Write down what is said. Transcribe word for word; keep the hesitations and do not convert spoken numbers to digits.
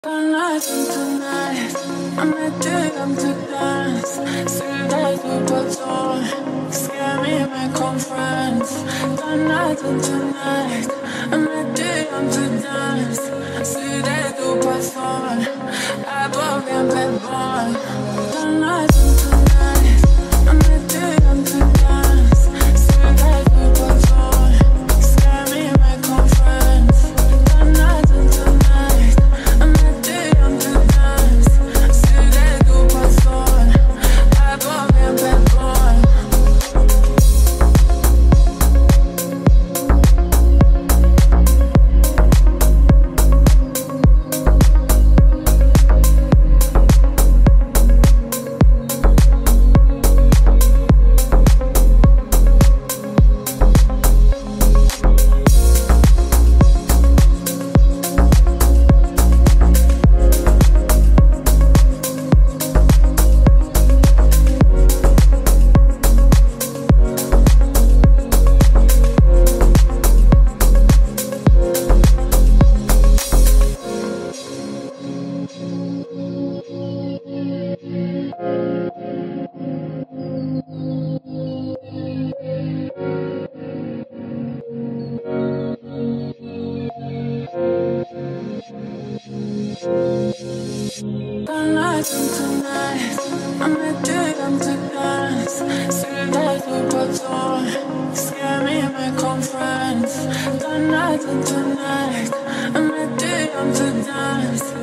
Tonight and tonight, I'm at I'm to dance. Ciudad de Patrón, scare me and my conference. Tonight and tonight, I'm at I'm to dance. Ciudad de Patrón, I bien perdón. Tonight and tonight, I'm at I'm to dance. Ciudad de Patrón, scare me and my conference. Tonight and tonight, I'm at I'm to dance. Ciudad de Patrón, I bien perdón. Tonight and tonight, I'm at I'm to dance. Ciudad de Patrón, scare me and my conference. Tonight and tonight, I'm at I'm to dance.